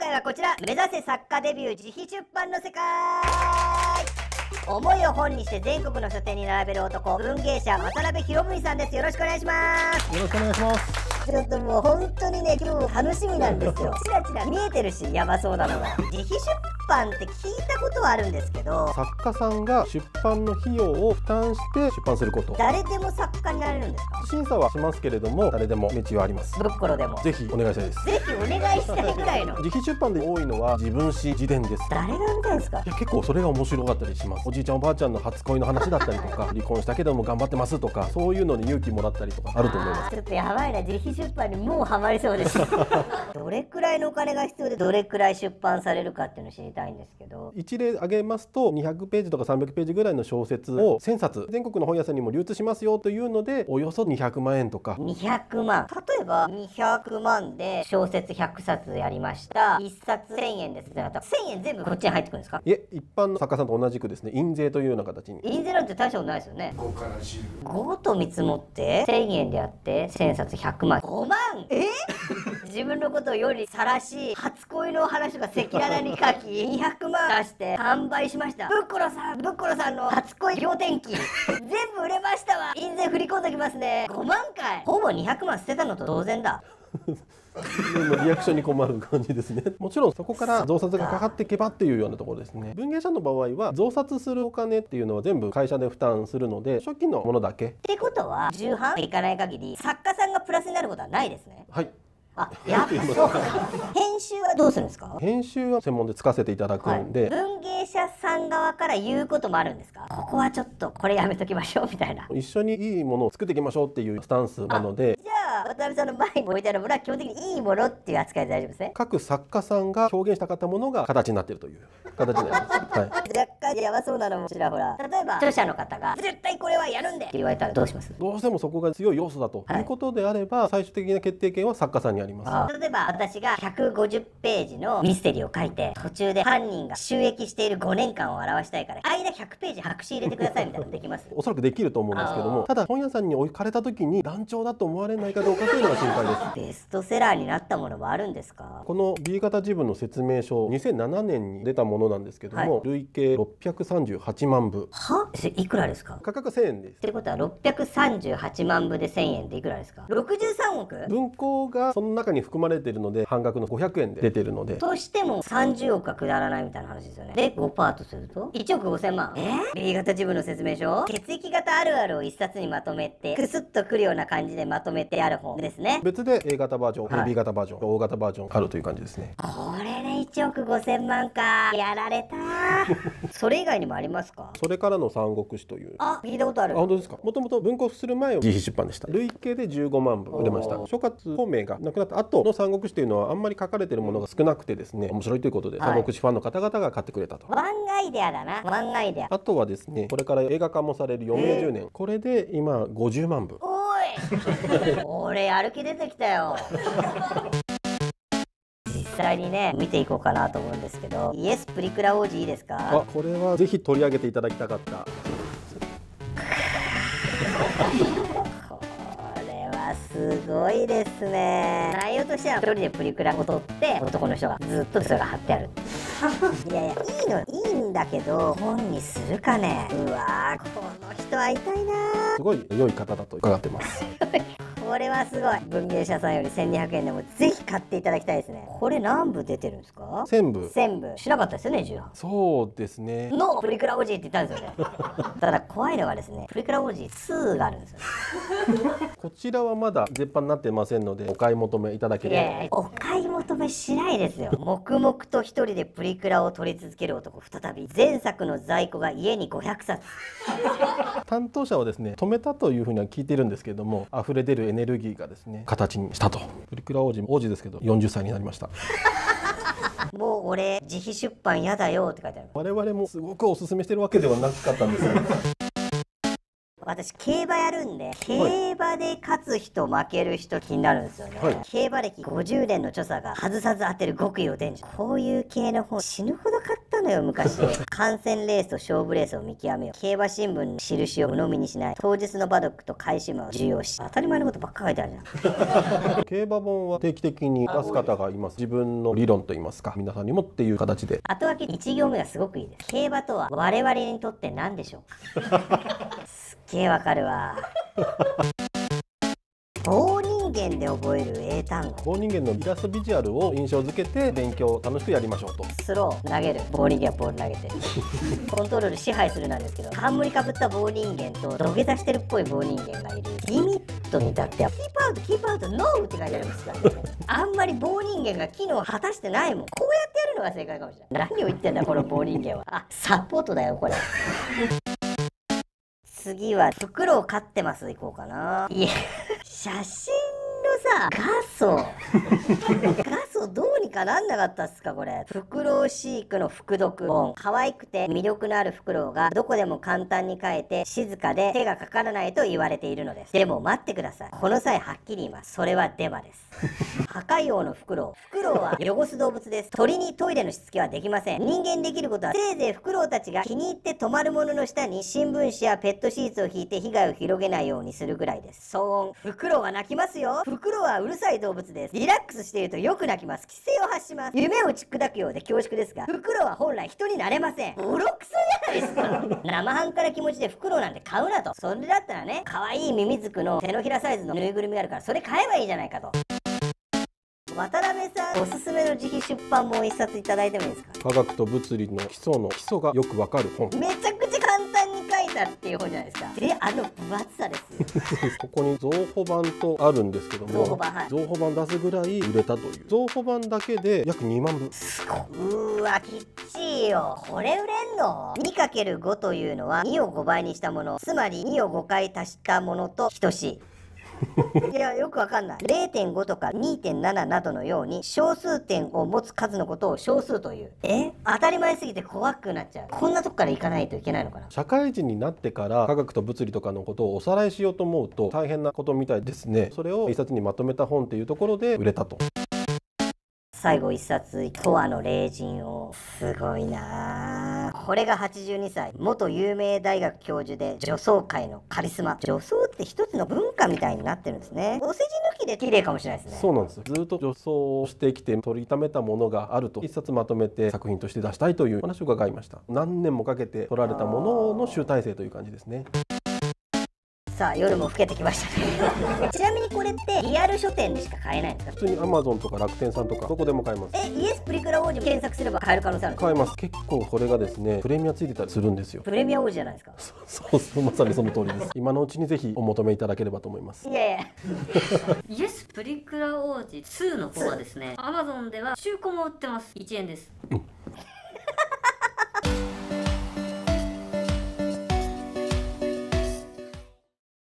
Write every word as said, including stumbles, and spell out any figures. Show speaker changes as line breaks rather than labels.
回はこちら、目指せ作家デビュー自費出版の世界。思いを本にして全国の書店に並べる男、文芸者渡辺博文さんです。よろしくお願いします。
よろしくお願いします。
ちょっともう本当にね、今日楽しみなんですよ。チラチラ見えてるし、やばそうなのが。自費出版って聞いたことはあるんですけど、
作家さんが出版の費用を負担して出版すること。
誰でも作家になれるんですか？
審査はしますけれども、誰でも道はあります。
ブッコロでも
ぜひお願いしたいです。
ぜひお願いしたいぐらいの。
自費出版で多いのは自分史自伝です。
誰が見たいんですか？
いや、結構それが面白かったりします。おじいちゃんおばあちゃんの初恋の話だったりとか、離婚したけども頑張ってますとか、そういうのに勇気もらったりとかあると思います。
ちょっとやばいな、自費出版にもうハマりそうです。どれくらいのお金が必要でどれくらい出版されるかっていうのを知りたいんですけど、
一例挙げますとにひゃくページとかさんびゃくページぐらいの小説をせんさつ全国の本屋さんにも流通しますよというので、およそにひゃくまんえんとか。
にひゃくまん、例えばにひゃくまんで小説ひゃくさつやりました、いっさつせんえんですってなったらせんえん全部こっちに入ってくるんですか？
いえ、一般の作家さんと同じくですね、印税というような形に。
印税なんて大したことないですよね。ごと見積もってせんえんであってせんさつひゃくまん、ごまん。え自分のことをより晒し、初恋の話とか赤裸々に書きにひゃくまん出して販売しました。ブッコロさん、ブッコロさんの初恋仰天記全部売れましたわ。印税振り込んできますね。ごまんかい。ほぼにひゃくまん捨てたのと同然だ。
リアクションに困る感じですね。もちろんそこから増刷がかかっていけばっていうようなところですね。文芸者の場合は増刷するお金っていうのは全部会社で負担するので、初期のものだけ。
ってことは重版いかない限り作家さんがプラスになることはないですね。
はい。
あ、やっぱそうか。編集はどうするんですか？
編集は専門でつかせていただくんで、
はい、文芸者さん側から言うこともあるんですか？ここはちょっとこれやめときましょうみたいな。
一緒にいいものを作っていきましょうっていうスタンスなので。
じゃあ渡辺さんの前に置いてあるものは基本的にいいものっていう扱いで大丈夫ですね。
各作家さんが表現したかったものが形になっているという形になります。はい、
若干やばそうなのもちらほら。例えば著者の方が絶対これはやるんでって言われたらどうします？
どうしてもそこが強い要素だということであれば、はい、最終的な決定権は作家さんにあります。
例えば私がひゃくごじゅうページのミステリーを書いて、途中で犯人が収益しているごねんかんを表したいから間ひゃくページ白紙入れてくださいみたいなのできます？
おそらくできると思うんですけども、ただ本屋さんに置かれた時に団長だと思われないかどうかというのが心配です。
ベストセラーになったものはあるんですか？
この ビー 型自分の説明書、にせんななねんに出たものなんですけども、はい、累計ろっぴゃくさんじゅうはちまんぶ。
は？いくらですか？
価格せんえんです。
ってことはろっぴゃくさんじゅうはちまんぶでせんえんでいくらですか？ろくじゅうさんおく？
文庫がその中に含まれているので半額のごひゃくえんで出てるので、
としてもさんじゅうおくはくだらないみたいな話ですよね。で ごパーセント とするといちおくごせんまん。えー、ビー 型自分の説明書、血液型あるあるを一冊にまとめてクスッとくるような感じでまとめてある本ですね。
別で エー 型バージョン、
はい、
ビー 型バージョン、O 型バージョンあるという感じですね。
これでいちおくごせんまんか。やられたそれ以外にもありますか？
それからの三国志という。
あ、聞いたことある。
あ、本当ですか。もともと文庫する前は自費出版でした。累計でじゅうごまんぶ売れました。諸葛孔明が亡くなった後の三国志というのはあんまり書かれているものが少なくてですね、面白いということで、はい、三国志ファンの方々が買ってくれたと。
ワンアイデアだな、ワンアイデア。
あとはですね、これから映画化もされる余命じゅうねん、これで今ごじゅうまんぶ。
おい俺やる気出てきたよ実際にね見ていこうかなと思うんですけど、イエスプリクラ王子いいですか？
あ、これはぜひ取り上げていただきたかった。
すごいですね。内容としては一人でプリクラを撮って男の人がずっとそれが貼ってあるいやいや、いいのいいんだけど本にするかね。うわー、この人会いたいな。
すごい良い方だと伺ってます
これはすごい。文芸者さんよりせんにひゃくえんでもぜひ買っていただきたいですね。これ何部出てるんですか？
せんぶ。
せんぶしなかったですよね、重版。
そうですね。
のプリクラ王子って言ったんですよねただ怖いのがですね、プリクラ王子にがあるんですよ
こちらはまだ絶版になってませんので、お買い求めいただければ。
いやいや、お買い求めしないですよ黙々と一人でプリクラを撮り続ける男再び。前作の在庫が家にごひゃくさつ
担当者はですね、止めたというふうには聞いてるんですけども、溢れ出るエネルギーがですね形にしたと。プリクラ王子王子ですけどよんじゅっさいになりました
もう俺自費出版やだよって書いてある。
我々もすごくおすすめしてるわけではなかったんですよ
私競馬やるんで、競馬で勝つ人負ける人気になるんですよね、はい、競馬歴ごじゅうねんの著者が外さず当てる極意を伝授。こういう系の本死ぬほど買ったたのよ昔。観戦レースと勝負レースを見極めよう。競馬新聞の印を鵜呑みにしない。当日の馬読と返し馬を重要視。当たり前のことばっか書いてあるじゃん。
競馬本は定期的に出す方がいます。自分の理論といいますか、皆さんにもっていう形で。
後書きいち行目がすごくいいです。競馬とは我々にとって何でしょうか。すっげえわかるわ。棒人間で覚える英単語。
棒人間のイラストビジュアルを印象付けて勉強を楽しくやりましょうと。
スロー投げる、棒人間はボール投げてコントロール支配するなんですけど、冠かぶった棒人間と土下座してるっぽい棒人間がいる。リミットに至ってはキープアウトキープアウトノーって書いてありますから、ね、あんまり棒人間が機能を果たしてないもん。こうやってやるのが正解かもしれない。何を言ってんだこの棒人間は。あ、サポートだよこれ。次はフクロウ飼ってますいこうかな。いや写真のさ画素画素どうにかなんなかったっすかこれ。フクロウ飼育の副読本。可愛くて魅力のあるフクロウがどこでも簡単に飼えて静かで手がかからないと言われているのです。でも待ってください、この際はっきり言います。それはデマです。破壊王のフクロウ。フクロウは汚す動物です。鳥にトイレのしつけはできません。人間できることはせいぜいフクロウたちが気に入って止まるものの下に新聞紙やペットシーツを引いて被害を広げないようにするぐらいです。騒音。フクロウは鳴きますよ。フクロウはうるさい動物です。リラックスしているとよく鳴きます。規制を発します。夢を打ち砕くようで恐縮ですが、フクロウは本来人になれません。ボロクソじゃないですか。生半可な気持ちでフクロウなんて買うなと。それだったらね、可愛いミミズクの手のひらサイズのぬいぐるみがあるからそれ買えばいいじゃないかと。渡辺さんおすすめの自費出版本一冊いただいてもいいですか。
科学と物理の基礎の基礎がよくわかる本。
めちゃくちゃ簡単に書いたっていう本じゃないですか。で、あの分厚さですよ。
ここに増補版とあるんですけども、
増補版、はい、
増補版出すぐらい売れたという。増補版だけで約にまんぶ。
すごい。うーわきっちいよ。これ売れんの にかけるご というのはにをごばいにしたもの、つまりにをごかい足したものと等しい。いやよくわかんない。 れいてんご とか にてんなな などのように小数点を持つ数のことを小数という。え当たり前すぎて怖くなっちゃう。こんなとこから行かないといけないのかな。
社会人になってから科学と物理とかのことをおさらいしようと思うと大変なことみたいですね。それを一冊にまとめた本っていうところで売れたと。
最後一冊、とわの霊人を。すごいなぁ。これがはちじゅうにさい、元有名大学教授で女装界のカリスマ。女装って一つの文化みたいになってるんですね。お世辞抜きで綺麗かもしれないですね。
そうなんです。ずっと女装をしてきて取りためたものがあると、一冊まとめて作品として出したいという話を伺いました。何年もかけて取られたものの集大成という感じですね。
さあ夜も更けてきましたね。ちなみにこれってリアル書店でしか買えないんですか。
普通に アマゾン とか楽天さんとかどこでも買えます。
えイエスプリクラ王子検索すれば買える可能性あるんですか。
買えます。結構これがですねプレミアついてたりするんですよ。
プレミア王子じゃないですか。
そうそうまさにその通りです。今のうちにぜひお求めいただければと思います。
いやいや
イエスプリクラ王子ツーの方はですね、アマゾンでは中古も売ってます。いちえんです。
うん